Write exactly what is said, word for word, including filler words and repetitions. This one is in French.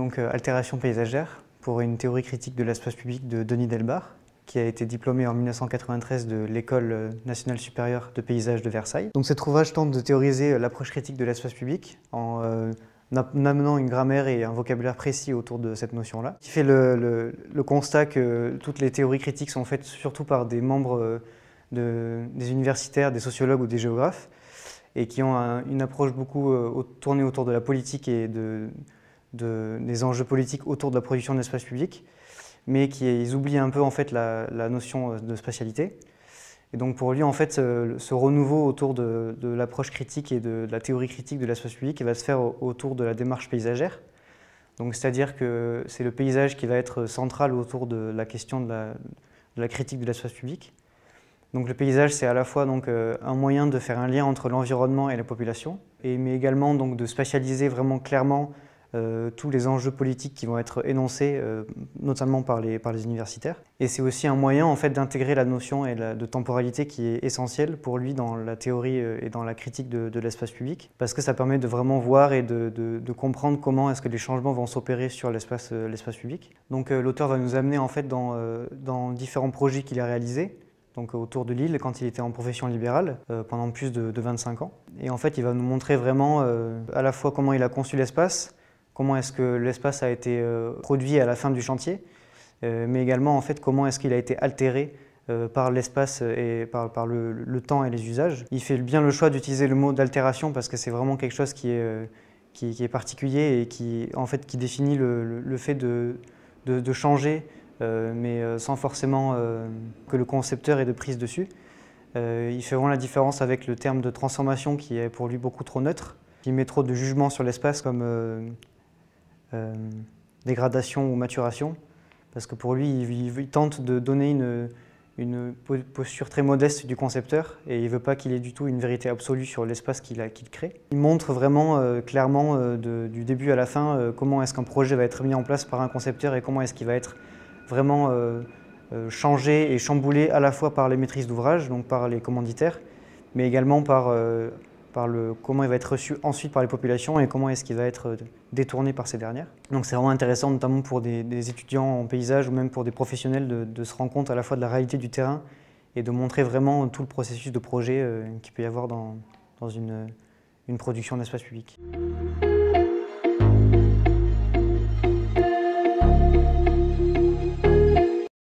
donc euh, Altération paysagère pour une théorie critique de l'espace public de Denis Delbar, qui a été diplômé en mille neuf cent quatre-vingt-treize de l'École nationale supérieure de paysage de Versailles. Donc cet ouvrage tente de théoriser l'approche critique de l'espace public en euh, amenant une grammaire et un vocabulaire précis autour de cette notion-là. Il fait le, le, le constat que toutes les théories critiques sont faites surtout par des membres de, des universitaires, des sociologues ou des géographes, et qui ont un, une approche beaucoup euh, tournée autour de la politique et de, de, des enjeux politiques autour de la production d'espace public, mais qui ils oublient un peu en fait la, la notion de spatialité. Et donc pour lui, en fait, ce, ce renouveau autour de, de l'approche critique et de, de la théorie critique de l'espace public, il va se faire autour de la démarche paysagère. Donc c'est-à-dire que c'est le paysage qui va être central autour de la question de la, de la critique de l'espace public. Donc le paysage, c'est à la fois donc, euh, un moyen de faire un lien entre l'environnement et la population, et, mais également donc, de spatialiser vraiment clairement euh, tous les enjeux politiques qui vont être énoncés, euh, notamment par les, par les universitaires. Et c'est aussi un moyen en fait, d'intégrer la notion et la, de temporalité qui est essentielle pour lui dans la théorie euh, et dans la critique de, de l'espace public, parce que ça permet de vraiment voir et de, de, de comprendre comment est-ce que les changements vont s'opérer sur l'espace euh, l'espace public. Donc euh, l'auteur va nous amener en fait, dans, euh, dans différents projets qu'il a réalisés, donc autour de Lille quand il était en profession libérale euh, pendant plus de, de vingt-cinq ans. Et en fait, il va nous montrer vraiment euh, à la fois comment il a conçu l'espace, comment est-ce que l'espace a été euh, produit à la fin du chantier, euh, mais également en fait comment est-ce qu'il a été altéré euh, par l'espace et par, par le, le temps et les usages. Il fait bien le choix d'utiliser le mot d'altération parce que c'est vraiment quelque chose qui est, euh, qui, qui est particulier et qui, en fait, qui définit le, le, le fait de, de, de changer, Euh, mais euh, sans forcément euh, que le concepteur ait de prise dessus. Euh, il fait vraiment la différence avec le terme de transformation qui est pour lui beaucoup trop neutre, qui met trop de jugement sur l'espace comme euh, euh, dégradation ou maturation, parce que pour lui, il, il, il tente de donner une, une posture très modeste du concepteur et il ne veut pas qu'il ait du tout une vérité absolue sur l'espace qu'il qu'il crée. Il montre vraiment euh, clairement euh, de, du début à la fin euh, comment est-ce qu'un projet va être mis en place par un concepteur et comment est-ce qu'il va être vraiment euh, euh, changé et chamboulé à la fois par les maîtrises d'ouvrage, donc par les commanditaires, mais également par, euh, par le, comment il va être reçu ensuite par les populations et comment est-ce qu'il va être détourné par ces dernières. Donc c'est vraiment intéressant, notamment pour des, des étudiants en paysage ou même pour des professionnels, de, de se rendre compte à la fois de la réalité du terrain et de montrer vraiment tout le processus de projet euh, qu'il peut y avoir dans, dans une, une production d'espace public.